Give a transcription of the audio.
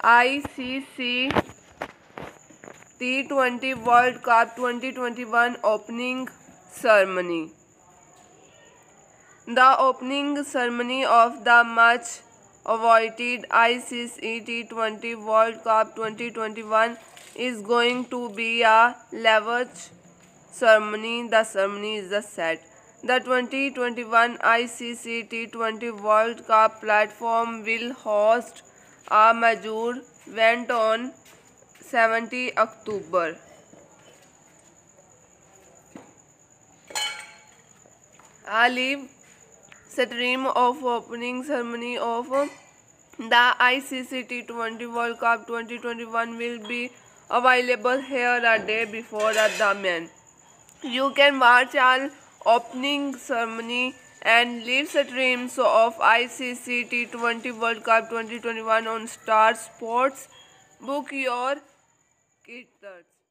ICC T20 World Cup 2021 opening ceremony. The opening ceremony of the much awaited ICC T20 World Cup 2021 is going to be a lavish ceremony. The ceremony is the set. The 2021 ICC T20 World Cup platform will host a major event on 70 October. A live stream of opening ceremony of the ICC T20 World Cup 2021 will be available here a day before the main. You can watch all opening ceremony and live streams of ICC T20 World Cup 2021 on Star Sports. Book your tickets.